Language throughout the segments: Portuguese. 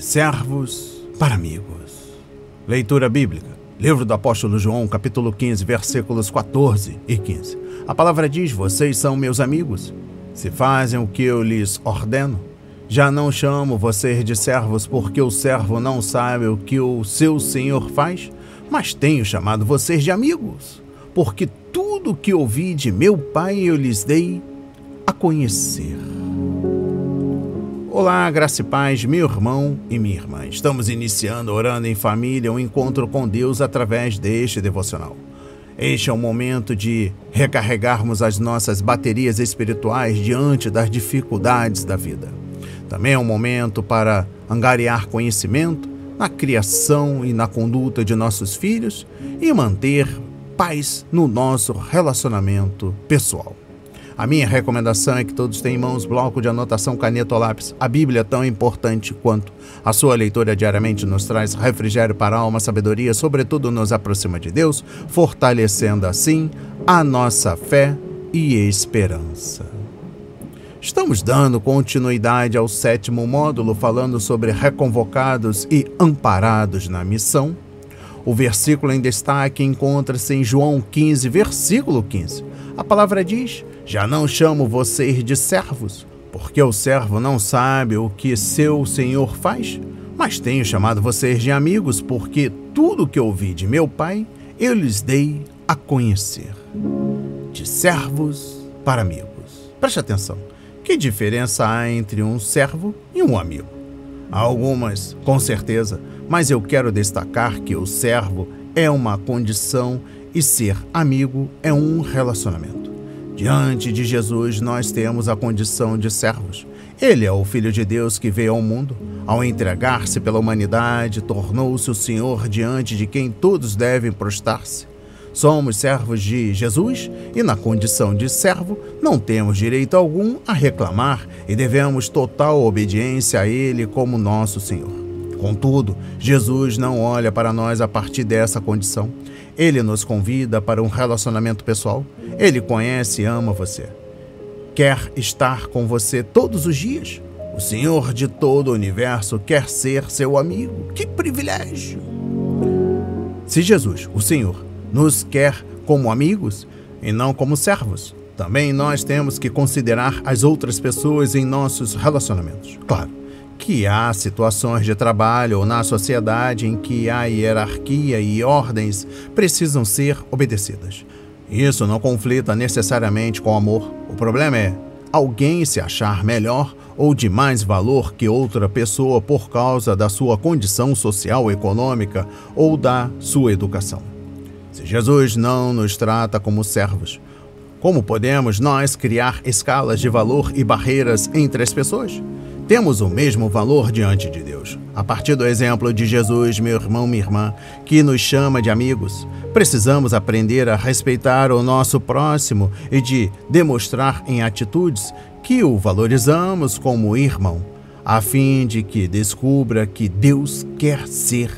servos para amigos. Leitura bíblica. Livro do apóstolo João, capítulo 15, versículos 14 e 15. A palavra diz: vocês são meus amigos, se fazem o que eu lhes ordeno. Já não chamo vocês de servos, porque o servo não sabe o que o seu senhor faz, mas tenho chamado vocês de amigos, porque tudo o que ouvi de meu Pai eu lhes dei a conhecer. Olá, graça e paz, meu irmão e minha irmã. Estamos iniciando Orando em Família, um encontro com Deus através deste devocional. Este é o momento de recarregarmos as nossas baterias espirituais diante das dificuldades da vida. Também é um momento para angariar conhecimento na criação e na conduta de nossos filhos e manter paz no nosso relacionamento pessoal. A minha recomendação é que todos tenham em mãos bloco de anotação, caneta ou lápis. A Bíblia é tão importante quanto. A sua leitura diariamente nos traz refrigério para a alma, sabedoria, sobretudo nos aproxima de Deus, fortalecendo assim a nossa fé e esperança. Estamos dando continuidade ao 7º módulo, falando sobre reconvocados e amparados na missão. O versículo em destaque encontra-se em João 15, versículo 15. A palavra diz: já não chamo vocês de servos, porque o servo não sabe o que seu senhor faz, mas tenho chamado vocês de amigos, porque tudo o que ouvi de meu Pai eu lhes dei a conhecer. De servos para amigos. Preste atenção. Que diferença há entre um servo e um amigo? Há algumas, com certeza, mas eu quero destacar que o servo é uma condição e ser amigo é um relacionamento. Diante de Jesus, nós temos a condição de servos. Ele é o Filho de Deus que veio ao mundo. Ao entregar-se pela humanidade, tornou-se o Senhor diante de quem todos devem prostrar-se. Somos servos de Jesus e, na condição de servo, não temos direito algum a reclamar e devemos total obediência a Ele como nosso Senhor. Contudo, Jesus não olha para nós a partir dessa condição. Ele nos convida para um relacionamento pessoal. Ele conhece e ama você. Quer estar com você todos os dias. O Senhor de todo o universo quer ser seu amigo. Que privilégio! Se Jesus, o Senhor, nos quer como amigos e não como servos, também nós temos que considerar as outras pessoas em nossos relacionamentos. Claro que há situações de trabalho ou na sociedade em que a hierarquia e ordens precisam ser obedecidas. Isso não conflita necessariamente com amor. O problema é alguém se achar melhor ou de mais valor que outra pessoa por causa da sua condição social, econômica ou da sua educação. Se Jesus não nos trata como servos, como podemos nós criar escalas de valor e barreiras entre as pessoas? Temos o mesmo valor diante de Deus. A partir do exemplo de Jesus, meu irmão, minha irmã, que nos chama de amigos, precisamos aprender a respeitar o nosso próximo e de demonstrar em atitudes que o valorizamos como irmão, a fim de que descubra que Deus quer ser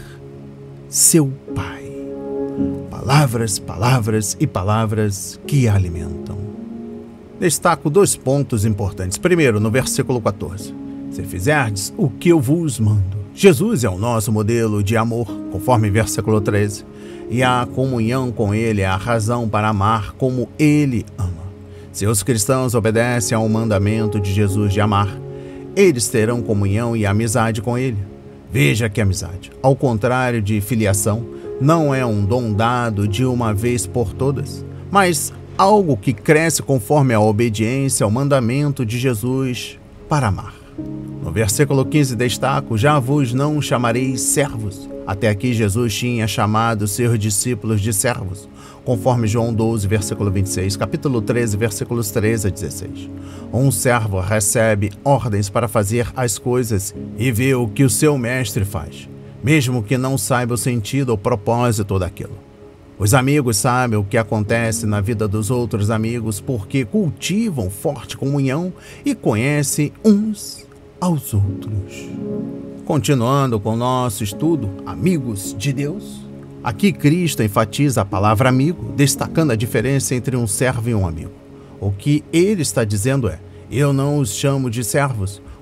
seu Pai. Palavras, palavras e palavras que alimentam. Destaco 2 pontos importantes. Primeiro, no versículo 14. Se fizerdes o que eu vos mando. Jesus é o nosso modelo de amor, conforme versículo 13. E a comunhão com Ele é a razão para amar como Ele ama. Se os cristãos obedecem ao mandamento de Jesus de amar, eles terão comunhão e amizade com Ele. Veja que amizade, ao contrário de filiação, não é um dom dado de uma vez por todas, mas algo que cresce conforme a obediência ao mandamento de Jesus para amar. No versículo 15 destaco: já vos não chamareis servos. Até aqui Jesus tinha chamado seus discípulos de servos, conforme João 12, versículo 26, capítulo 13, versículos 13 a 16. Um servo recebe ordens para fazer as coisas e vê o que o seu mestre faz, mesmo que não saiba o sentido ou propósito daquilo. Os amigos sabem o que acontece na vida dos outros amigos porque cultivam forte comunhão e conhecem uns aos outros. Continuando com o nosso estudo, Amigos de Deus, aqui Cristo enfatiza a palavra amigo, destacando a diferença entre um servo e um amigo. O que ele está dizendo é: eu não os chamo de servos,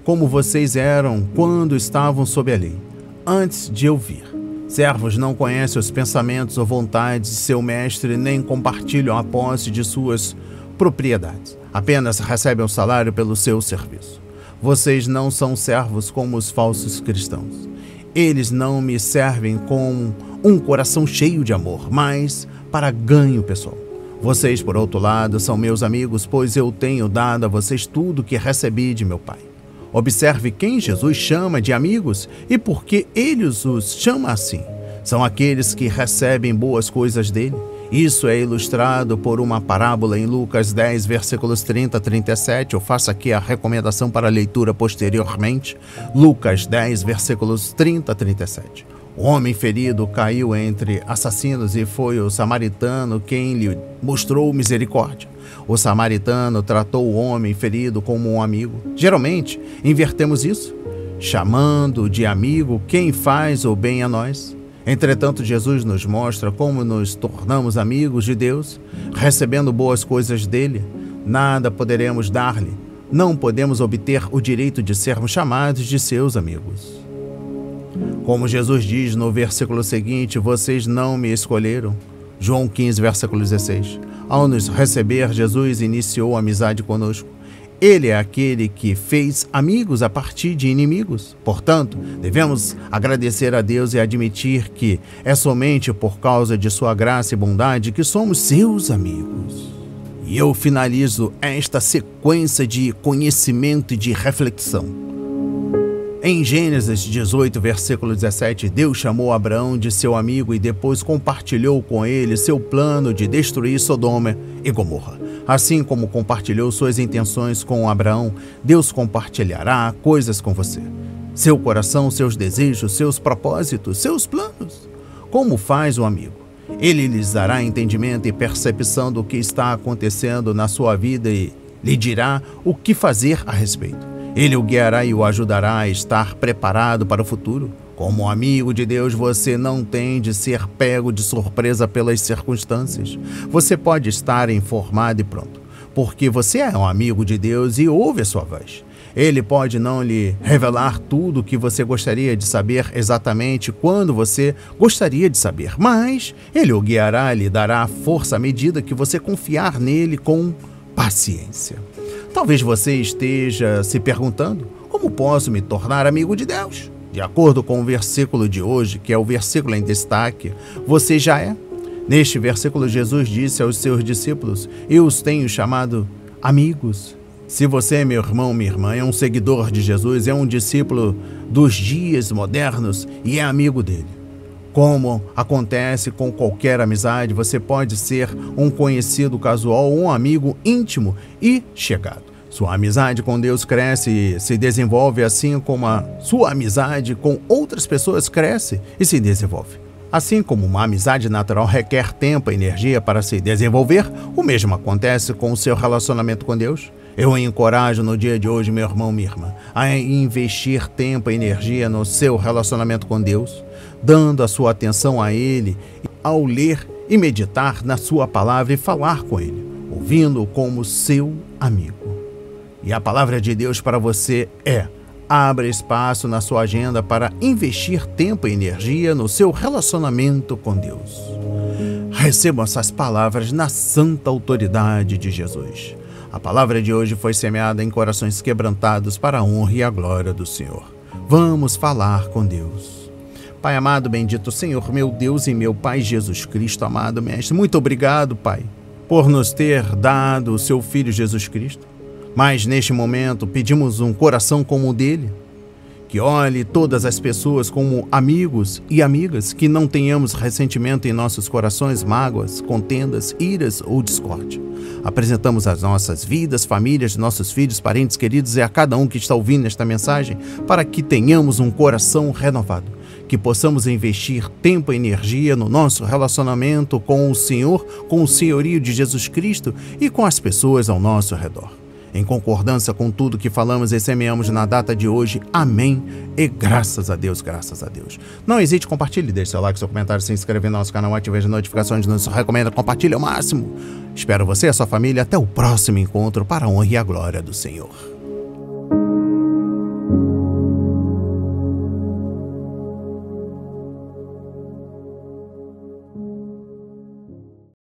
como vocês eram quando estavam sob a lei, antes de eu vir. Servos não conhecem os pensamentos ou vontades de seu mestre, nem compartilham a posse de suas propriedades. Apenas recebem o salário pelo seu serviço. Vocês não são servos como os falsos cristãos. Eles não me servem com um coração cheio de amor, mas para ganho pessoal. Vocês, por outro lado, são meus amigos, pois eu tenho dado a vocês tudo o que recebi de meu Pai. Observe quem Jesus chama de amigos e por que ele os chama assim. São aqueles que recebem boas coisas dele. Isso é ilustrado por uma parábola em Lucas 10, versículos 30 a 37. Eu faço aqui a recomendação para a leitura posteriormente. Lucas 10, versículos 30 a 37. O homem ferido caiu entre assassinos e foi o samaritano quem lhe mostrou misericórdia. O samaritano tratou o homem ferido como um amigo. Geralmente, invertemos isso, chamando de amigo quem faz o bem a nós. Entretanto, Jesus nos mostra como nos tornamos amigos de Deus, recebendo boas coisas dele. Nada poderemos dar-lhe. Não podemos obter o direito de sermos chamados de seus amigos. Como Jesus diz no versículo seguinte, vocês não me escolheram. João 15, versículo 16. Ao nos receber, Jesus iniciou a amizade conosco. Ele é aquele que fez amigos a partir de inimigos. Portanto, devemos agradecer a Deus e admitir que é somente por causa de sua graça e bondade que somos seus amigos. E eu finalizo esta sequência de conhecimento e de reflexão. Em Gênesis 18, versículo 17, Deus chamou Abraão de seu amigo e depois compartilhou com ele seu plano de destruir Sodoma e Gomorra. Assim como compartilhou suas intenções com Abraão, Deus compartilhará coisas com você. Seu coração, seus desejos, seus propósitos, seus planos. Como faz o amigo? Ele lhes dará entendimento e percepção do que está acontecendo na sua vida e lhe dirá o que fazer a respeito. Ele o guiará e o ajudará a estar preparado para o futuro. Como amigo de Deus, você não tem de ser pego de surpresa pelas circunstâncias. Você pode estar informado e pronto, porque você é um amigo de Deus e ouve a sua voz. Ele pode não lhe revelar tudo o que você gostaria de saber exatamente quando você gostaria de saber, mas ele o guiará e lhe dará a força à medida que você confiar nele com paciência. Talvez você esteja se perguntando, como posso me tornar amigo de Deus? De acordo com o versículo de hoje, que é o versículo em destaque, você já é. Neste versículo, Jesus disse aos seus discípulos, eu os tenho chamado amigos. Se você, meu irmão, minha irmã, é um seguidor de Jesus, é um discípulo dos dias modernos e é amigo dele. Como acontece com qualquer amizade, você pode ser um conhecido casual ou um amigo íntimo e chegado. Sua amizade com Deus cresce e se desenvolve assim como a sua amizade com outras pessoas cresce e se desenvolve. Assim como uma amizade natural requer tempo e energia para se desenvolver, o mesmo acontece com o seu relacionamento com Deus. Eu o encorajo no dia de hoje, meu irmão, minha irmã, a investir tempo e energia no seu relacionamento com Deus, dando a sua atenção a Ele, ao ler e meditar na sua palavra e falar com Ele, ouvindo-o como seu amigo. E a palavra de Deus para você é: abra espaço na sua agenda para investir tempo e energia no seu relacionamento com Deus. Recebam essas palavras na santa autoridade de Jesus. A palavra de hoje foi semeada em corações quebrantados para a honra e a glória do Senhor. Vamos falar com Deus. Pai amado, bendito Senhor, meu Deus e meu Pai Jesus Cristo, amado Mestre, muito obrigado, Pai, por nos ter dado o seu Filho Jesus Cristo. Mas neste momento pedimos um coração como o dele, que olhe todas as pessoas como amigos e amigas, que não tenhamos ressentimento em nossos corações, mágoas, contendas, iras ou discórdia. Apresentamos as nossas vidas, famílias, nossos filhos, parentes queridos e a cada um que está ouvindo esta mensagem, para que tenhamos um coração renovado, que possamos investir tempo e energia no nosso relacionamento com o Senhor, com o senhorio de Jesus Cristo e com as pessoas ao nosso redor. Em concordância com tudo que falamos e semeamos na data de hoje. Amém. E graças a Deus, graças a Deus. Não hesite, compartilhe, deixe seu like, seu comentário, se inscreve no nosso canal, ative as notificações, nos recomenda, compartilhe ao máximo. Espero você e a sua família até o próximo encontro para a honra e a glória do Senhor.